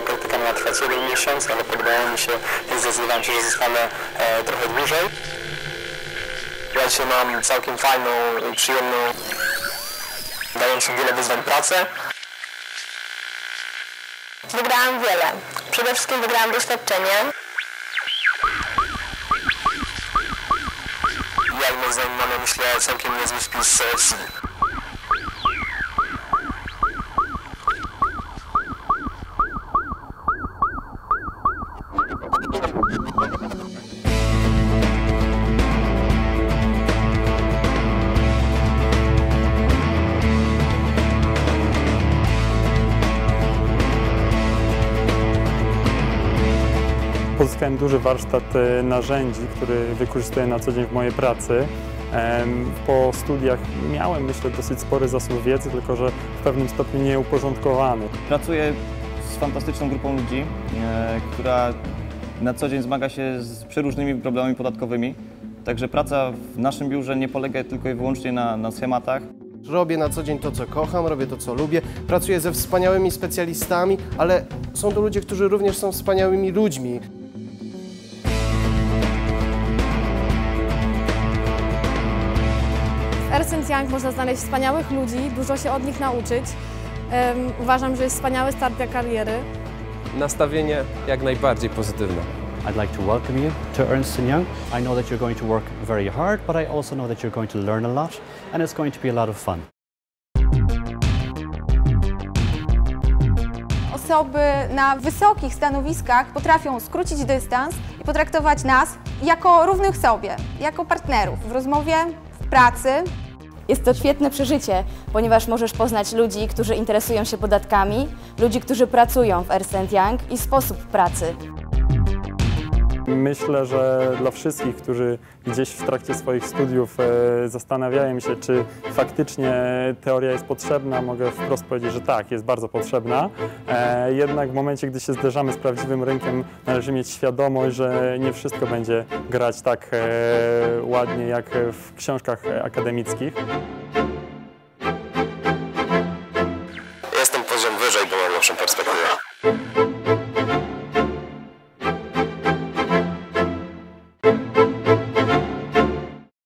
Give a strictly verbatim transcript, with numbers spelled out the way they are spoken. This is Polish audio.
praktyka miała trwać jeden miesiąc, ale podobało mi się, więc zdecydowałem się, że zostanę e, trochę dłużej. Ja dzisiaj mam całkiem fajną i przyjemną, dającą wiele wyzwań pracę. Wygrałam wiele. Przede wszystkim wygrałam doświadczenie. Ja moim zdaniem mamy, myślę, całkiem niezły spis C V. Pozyskałem duży warsztat narzędzi, który wykorzystuję na co dzień w mojej pracy. Po studiach miałem, myślę, dosyć spory zasób wiedzy, tylko że w pewnym stopniu nieuporządkowany. Pracuję z fantastyczną grupą ludzi, która na co dzień zmaga się z przeróżnymi problemami podatkowymi. Także praca w naszym biurze nie polega tylko i wyłącznie na, na schematach. Robię na co dzień to, co kocham, robię to, co lubię, pracuję ze wspaniałymi specjalistami, ale są to ludzie, którzy również są wspaniałymi ludźmi. W Ernst Young można znaleźć wspaniałych ludzi, dużo się od nich nauczyć. Um, uważam, że jest wspaniały start dla kariery. Nastawienie jak najbardziej pozytywne. I'd like to welcome you to Ernst Young. I know that you're going to work very hard, but I also know that you're going to learn a lot, and it's going to be a lot of fun. Osoby na wysokich stanowiskach potrafią skrócić dystans i potraktować nas jako równych sobie, jako partnerów w rozmowie, w pracy. Jest to świetne przeżycie, ponieważ możesz poznać ludzi, którzy interesują się podatkami, ludzi, którzy pracują w Ernst Young i sposób pracy. Myślę, że dla wszystkich, którzy gdzieś w trakcie swoich studiów e, zastanawiają się, czy faktycznie teoria jest potrzebna, mogę wprost powiedzieć, że tak, jest bardzo potrzebna. E, jednak w momencie, gdy się zderzamy z prawdziwym rynkiem, należy mieć świadomość, że nie wszystko będzie grać tak e, ładnie jak w książkach akademickich. Jestem poziom wyżej, bo mam lepszą perspektywę.